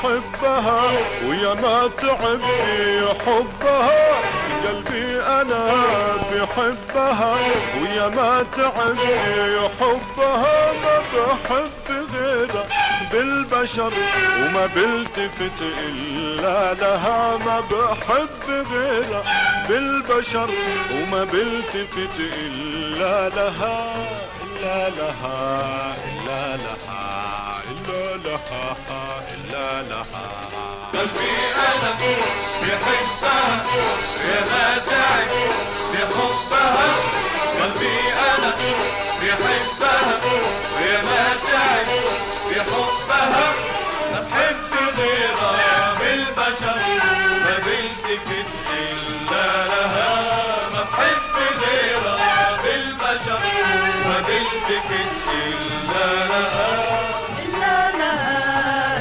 بحبها ويا ما تعب في حبها، قلبي انا بحبها ويا ما تعب في حبها، ما بحب غيرها بالبشر وما بلتفت الا لها، ما بحب غيرها بالبشر وما بلتفت الا لها، إلا لها إلا لها إلا لها إلا لها. قلبي أنا بحبها يا ما تعب بحبها، قلبي أنا بحبها ويا ما تعب بحبها، ما بحب غيرها بالبشر ما بلتفت إلا لها، ما بحب غيرها بالبشر ما بلتفت إلا لها، إلا لها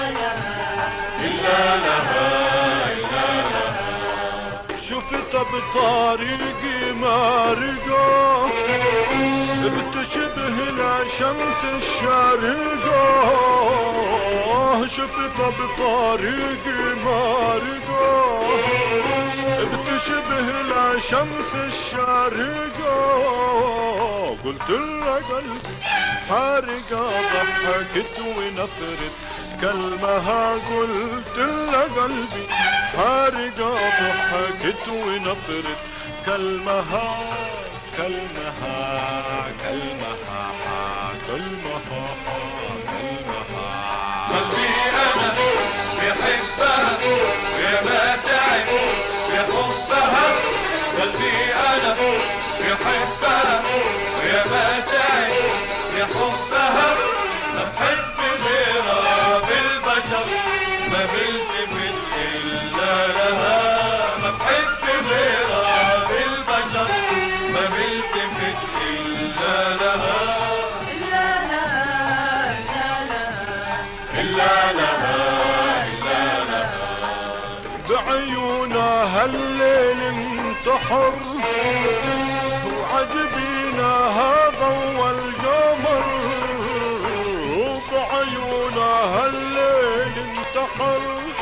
إلا لها إلا لها. شفت بطريقي مارقة بتشبه لشمس الشارقة، شفت بطريقي مارقة بتشبه لشمس الشارقة، قلت لها قلبي حارقة ضحكت ونفرت كلمها، قلت لها قلبي حارقة ضحكت ونفرت كلمها كلمها كلمها كلمها كلمها. قلبي أنا بحبها يا ما تعب بحبها، قلبي أنا بحبها يا ما تعب بحبها، ما بحب غيرها بالبشر ما بلتفت إلا لها، ما بحب غيرها بالبشر ما بلتفت إلا لها، إلا لها إلا لها إلا لها. بعيونها الليل انتحر وعجبينها ضوى القمر، بعيونها الليل انتحر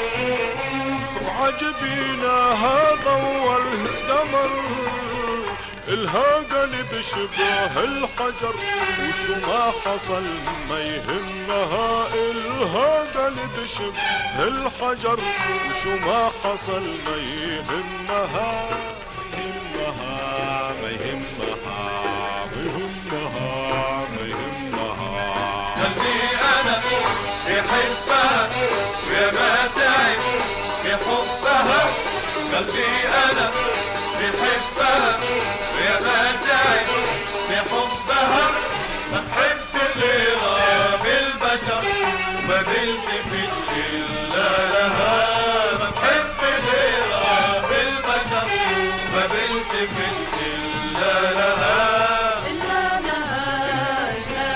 وعجبينها ضوى القمر، الها قلب شبه الحجر وشو ما حصل ما يهمها، الها قلب شبه الحجر وشو ما حصل ما يهمها، يهمها ما يهمها ما يهمها ما يهمها. قلبي أنا بحبها ويا ما تعب بحبها، قلبي أنا بحبها ويا ما تعب بحبها، ما بحب غيرها بالبشر ما بلتفت إلا لها، ما بحب غيرها بالبشر ما بلتفت إلا لها، إلا لها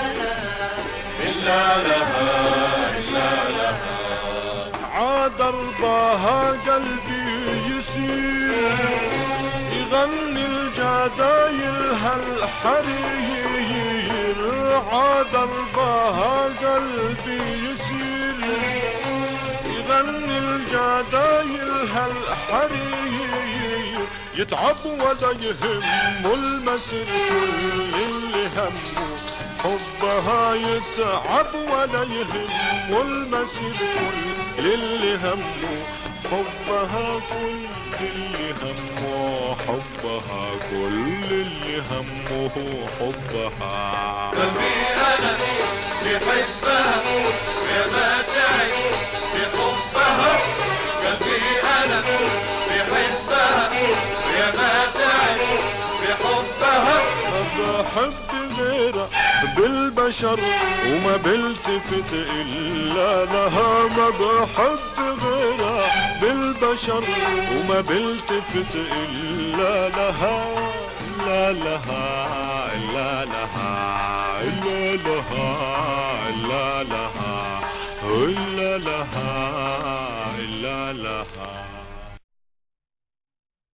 إلا لها إلا لها. عاد رضاها قلبي يسير يغني الجدايل هالحرير، عاد رضاها قلبي يسير يغني الجدايل هالحرير، يتعب ولا يهم المسير كل اللي همه حبها، يتعب ولا يهم المسير كل اللي همه حبها، كل اللي همه حبها، كل اللي همه حبها. قلبي أنا بحبها ويا ما تعب بحبها، قلبي أنا بحبها ويا ما تعب بحبها، ما بحب غيرها بالبشر وما بلتفت إلا لها، ما بحب غيرها بالبشر وما بلتفت إلا لها، إلا لها إلا لها إلا لها إلا لها إلا لها إلا لها.